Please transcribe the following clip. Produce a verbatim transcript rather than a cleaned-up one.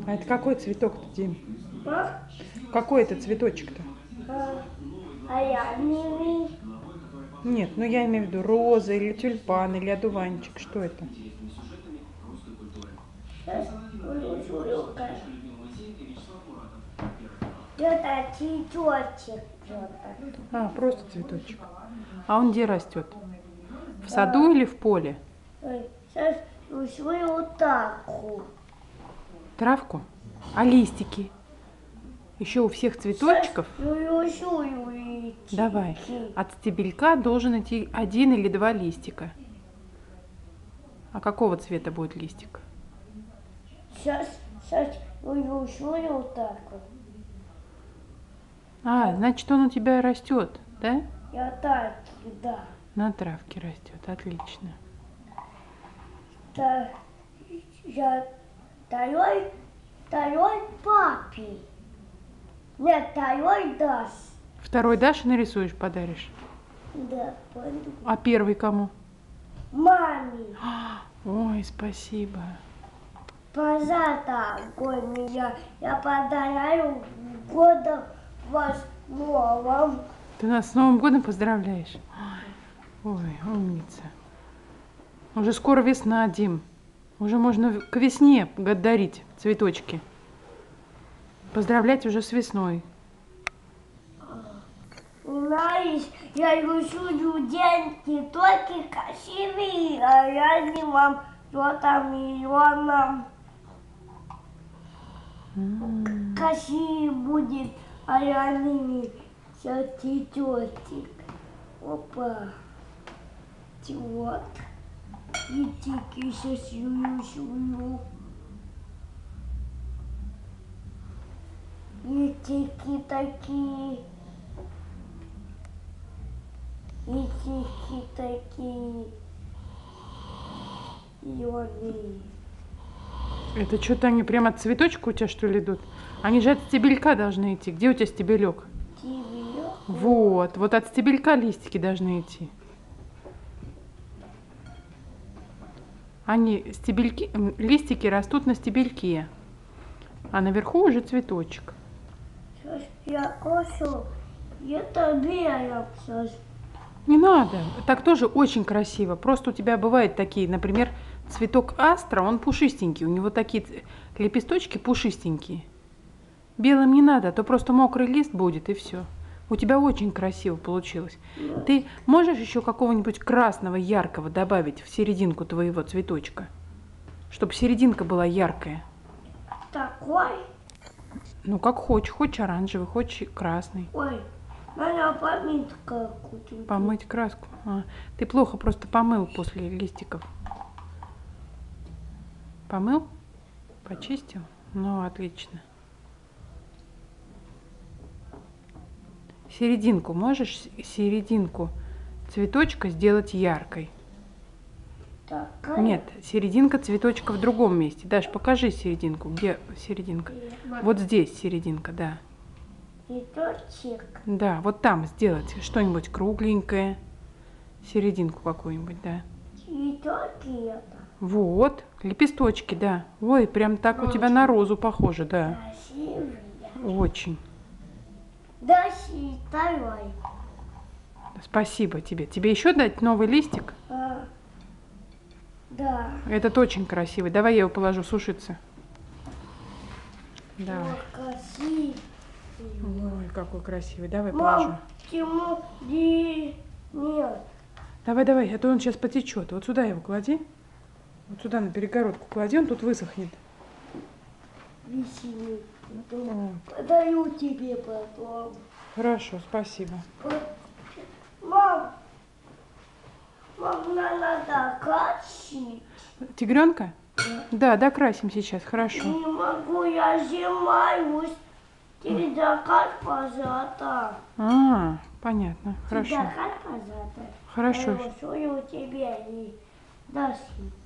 А это какой цветок-то, Дим? А? Какой это цветочек-то? А, а я не вижу. Нет, ну я имею в виду роза или тюльпан или одуванчик. Что это? Сейчас улюка. Это цветочек. что-то. А, просто цветочек. А он где растет? В саду или в поле? Ой, сейчас усвою вот так вот. Травку? А листики? Еще у всех цветочков? Усвою. Давай. От стебелька должен идти один или два листика. А какого цвета будет листик? Сейчас, сейчас усвою вот так вот. А, значит, он у тебя растет, да? Я так, да. На травке растет. Отлично. Да, я второй, второй папе. Нет, второй даст. Второй дашь и нарисуешь, подаришь. Да, пойду. А первый кому? Маме. Ой, спасибо. Пожалуйста, огонь меня. Я подарю года вас новым. Ты нас с Новым годом поздравляешь? Ой, умница. Уже скоро весна, Дим. Уже можно к весне дарить цветочки. Поздравлять уже с весной. Знаешь, я рисую деньги только красивые, а я не вам что-то миллионом. М. Красивее будет, а я не все цветочек. Опа. Вот. И тики сую-сую. И тики такие. И тики такие. И они. Это что-то они прямо от цветочка у тебя, что ли, идут? Они же от стебелька должны идти. Где у тебя стебелек? Тебе. Вот, вот от стебелька листики должны идти. Они, стебельки, м, листики растут на стебельке, а наверху уже цветочек. Сейчас я кошу. Это белое. Не надо, так тоже очень красиво. Просто у тебя бывают такие, например, цветок астра, он пушистенький, у него такие ц- лепесточки пушистенькие. Белым не надо, а то просто мокрый лист будет и все. У тебя очень красиво получилось. Ты можешь еще какого-нибудь красного яркого добавить в серединку твоего цветочка, чтобы серединка была яркая? Такой. Ну как хочешь, хочешь оранжевый, хочешь красный. Ой, надо помыть какую-то. Помыть краску. А, ты плохо просто помыл после листиков. Помыл? Почистил? Ну, отлично. Серединку можешь, с- серединку цветочка сделать яркой? Такая. Нет, серединка цветочка в другом месте. Даш, покажи серединку. Где серединка? Вот здесь серединка, да. Цветочек. Да, вот там сделать что-нибудь кругленькое. Серединку какую-нибудь, да. Цветочки это. Вот, лепесточки, да. Ой, прям так у тебя на розу похоже, да. Красивые. Очень. Дальше второй. Спасибо тебе. Тебе еще дать новый листик? А, да. Этот очень красивый. Давай я его положу сушиться. Давай. Вот красивый. Ой, какой красивый. Давай Мам, положу. почему не нет? Давай, давай, а то он сейчас потечет. Вот сюда его клади. Вот сюда на перегородку клади, он тут высохнет. Веселый. Вот. Подарю тебе потом. Хорошо, спасибо. Мам, мам, надо красить. Тигренка? Да, докрасим сейчас, хорошо. Не могу, я сжимаюсь. Ты закат, пожалуйста. А, понятно, хорошо. Закат, пожалуйста. Хорошо. Я рисую тебе и даст.